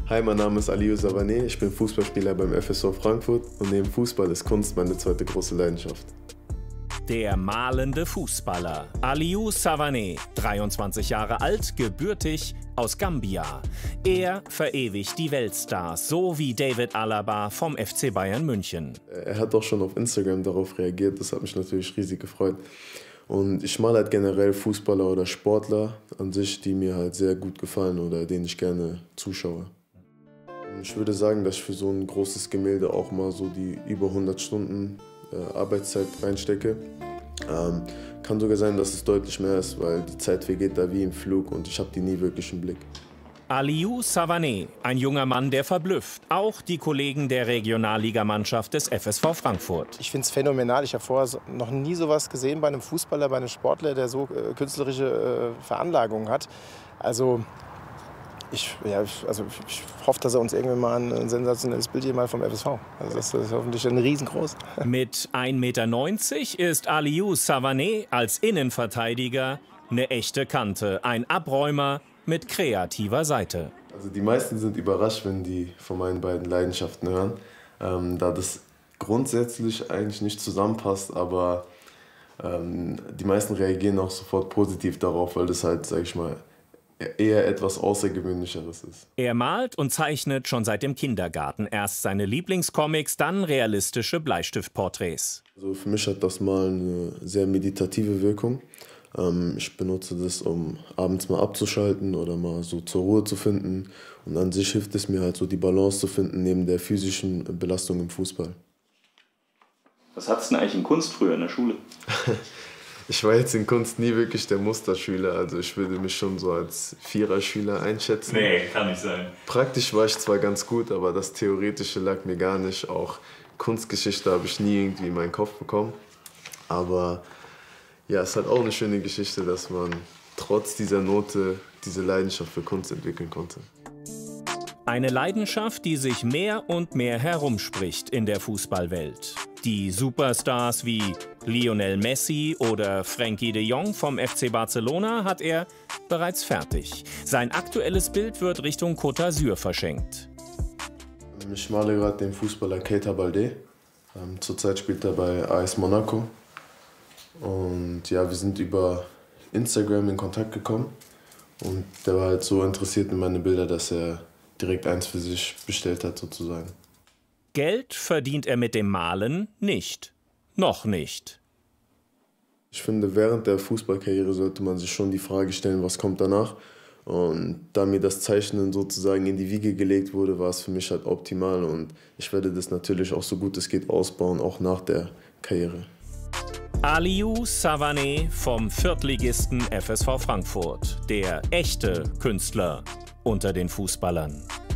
Hi, mein Name ist Aliou Savané, ich bin Fußballspieler beim FSV Frankfurt und neben Fußball ist Kunst meine zweite große Leidenschaft. Der malende Fußballer Aliou Savané, 23 Jahre alt, gebürtig aus Gambia. Er verewigt die Weltstars, so wie David Alaba vom FC Bayern München. Er hat auch schon auf Instagram darauf reagiert, das hat mich natürlich riesig gefreut. Und ich male halt generell Fußballer oder Sportler an sich, die mir halt sehr gut gefallen oder denen ich gerne zuschaue. Ich würde sagen, dass ich für so ein großes Gemälde auch mal so die über 100 Stunden Arbeitszeit reinstecke. Kann sogar sein, dass es deutlich mehr ist, weil die Zeit vergeht da wie im Flug und ich habe die nie wirklich im Blick. Aliou Savané, ein junger Mann, der verblüfft. Auch die Kollegen der Regionalligamannschaft des FSV Frankfurt. Ich finde es phänomenal. Ich habe vorher noch nie sowas gesehen bei einem Fußballer, bei einem Sportler, der so künstlerische Veranlagungen hat. Also ich hoffe, dass er uns irgendwann mal ein sensationelles Bild hier mal vom FSV. Also das ist hoffentlich ein riesengroß. Mit 1,90 Meter ist Aliou Savané als Innenverteidiger eine echte Kante, ein Abräumer mit kreativer Seite. Also die meisten sind überrascht, wenn die von meinen beiden Leidenschaften hören, da das grundsätzlich eigentlich nicht zusammenpasst, aber die meisten reagieren auch sofort positiv darauf, weil das halt, sag ich mal, eher etwas Außergewöhnlicheres ist. Er malt und zeichnet schon seit dem Kindergarten. Erst seine Lieblingscomics, dann realistische Bleistiftporträts. Also für mich hat das Malen eine sehr meditative Wirkung. Ich benutze das, um abends mal abzuschalten oder mal so zur Ruhe zu finden. Und an sich hilft es mir halt so, die Balance zu finden neben der physischen Belastung im Fußball. Was hattest du denn eigentlich in Kunst früher in der Schule? Ich war jetzt in Kunst nie wirklich der Musterschüler, also ich würde mich schon so als Viererschüler einschätzen. Nee, kann nicht sein. Praktisch war ich zwar ganz gut, aber das Theoretische lag mir gar nicht. Auch Kunstgeschichte habe ich nie irgendwie in meinen Kopf bekommen. Aber ja, es ist halt auch eine schöne Geschichte, dass man trotz dieser Note diese Leidenschaft für Kunst entwickeln konnte. Eine Leidenschaft, die sich mehr und mehr herumspricht in der Fußballwelt. Die Superstars wie Lionel Messi oder Frenkie de Jong vom FC Barcelona hat er bereits fertig. Sein aktuelles Bild wird Richtung Côte d'Azur verschenkt. Ich male gerade den Fußballer Keita Baldé. Zurzeit spielt er bei AS Monaco. Und ja, wir sind über Instagram in Kontakt gekommen. Und der war halt so interessiert in meine Bilder, dass er direkt eins für sich bestellt hat sozusagen. Geld verdient er mit dem Malen nicht. Noch nicht. Ich finde, während der Fußballkarriere sollte man sich schon die Frage stellen, was kommt danach. Und da mir das Zeichnen sozusagen in die Wiege gelegt wurde, war es für mich halt optimal. Und ich werde das natürlich auch so gut es geht ausbauen, auch nach der Karriere. Aliou Savané vom Viertligisten FSV Frankfurt. Der echte Künstler unter den Fußballern.